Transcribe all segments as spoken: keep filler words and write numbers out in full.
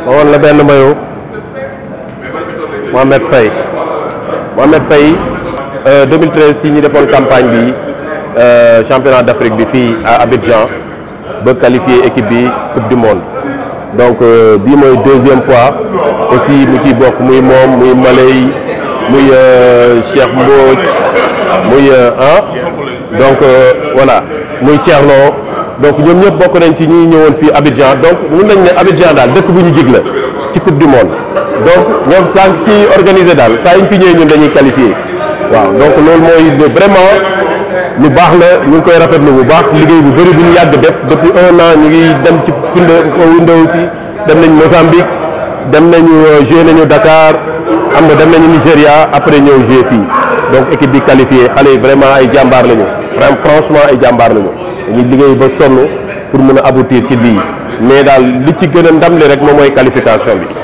ma woon la benn maillot Mohamed Faye Mohamed Faye deux mille treize si ñu defoon campagne bi championnat d'Afrique bi fii à Abidjan ba qualifier équipe bi coupe du monde donc bii mooy deuxième fois aussi mu ciy bokk muy moom muy Malay muy Cheikh Mbodj muy ah donc voilà muy Thierno donc ñoom ñëpp bokk nañ ci ñuy ñëwoon fii Abidjan donc mun nañ ne Abidjan daal dëkk bu ñu jig la ci coupe du monde donc ñoom sànq si organisé daal saa yu ñu fi ñëwee ñun dañuy qualifié waaw donc loolu mooy vraiment lu baax la ñu ngi koy rafetlu bu baax liggéey bu bëri bu ñu yàgg def depuis un an ñu ngi dem ci Funda Funda aussi dem nañ Mozambique dem nañu joué nañu Dakar am na dem nañu Nigéria après ñëw joué fii donc équipe bi qualifié xale yi vraiment ay jàmbaar lañu vraiment franchement ay jàmbaar lañu dañuy liggéey ba sonn pour mën a aboutir ci lii mais daal li ci gën a ndam li rek moom mooy qualification bi.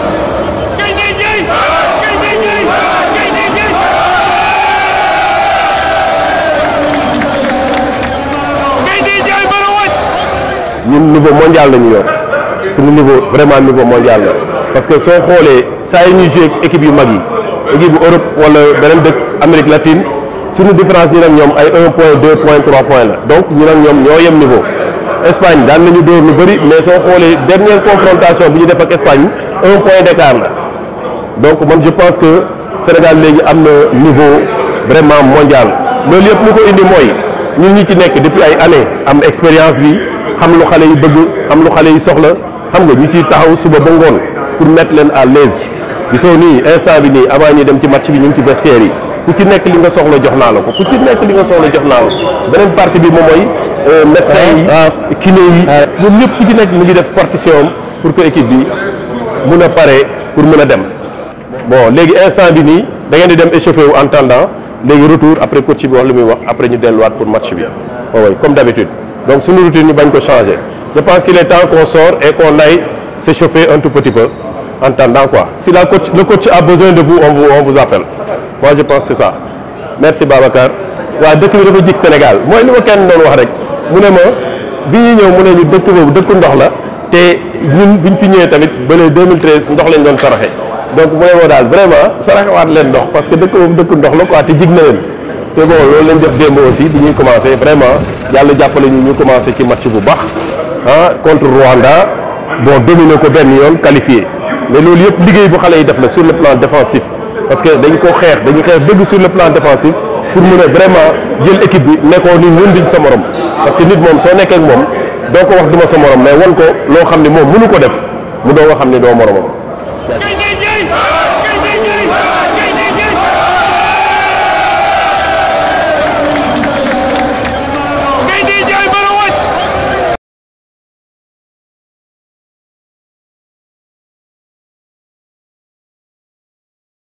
ñun niveau mondial la ñu yor suñu niveau vraiment niveau mondial la parce que soo xoolee saa yi ñuy joué équipe yu mag yi équipe bu Europe wala beneen dëkk Amérique latine suñu différence ñu nag ñoom ay un point deux point trois point la donc ñu nag ñoom ñoo yem niveau. Espagne daan nañu dóor lu bëri mais soo xoolee dernière confrontation bi ñu def ak Espagne un point d'écart la donc man je pense que Sénégal léegi am na niveau vraiment mondial loolu yëpp lu ko indi mooy ñun ñi ci nekk depuis ay années am expérience bi. xam lu xale yi bëgg xam lu xale yi soxla xam nga ñu ciy taxaw suba ba ngoon pour mettre leen à l'aise gisoo nii instant bi nii avant ñuy dem ci match bi ñu ngi ci vestiaire yi ku ci nekk li nga soxla jox naa la ko ku ci nekk li nga soxla jox naa la beneen partie bi moom mooy médecin yi kiné yi ñoom ñëpp ku ci nekk mu ngi def partition pour que équipe bi mun a pare pour mun a dem bon léegi instant bi nii da ngeen di dem échauffé wu en attendant léegi retour après coach bi wax lu muy wax après ñu delluwaat pour match bi waaw comme d'habitude. Donc, si nous routine, nous ne changer. Je pense qu'il est temps qu'on sort et qu'on aille s'échauffer un tout petit peu en attendant quoi. Si la coach, le coach a besoin de vous, on vous, on vous appelle. Moi, je pense que c'est ça. Merci Babacar. Ouais, dëkk bi dafa jig Sénégal mooy li ma kenn doon wax rek mu ne ma bi ñuy ñëw mu ne ñu dëkk boobu dëkku ndox la te ñun biñ fi ñëwee tamit ba le deux mille treize ndox lañ doon saraxe donc mu ne ma daal vraiment saraxewaat leen ndox parce que dëkk boobu dëkku ndox la quoi te jig na leen. te bon loolu lañ def démb aussi di ñuy commencé vraiment yàlla jàppale ñu ñu commencé ci match bu baax ah contre Rwanda bon dominer ko benn yoon qualifié mais loolu yëpp liggéey bu xale yi def la sur le plan défensif parce que dañ ko xeex dañu xeex dëgg sur le plan défensif pour mën a vraiment jël équipe bi nekkoo ni mun duñ sa morom parce que nit moom soo nekkee ak moom doo ko wax duma sa morom mais wan ko loo xam ne moom mënu ko def mu doo nga xam ne doo moromam.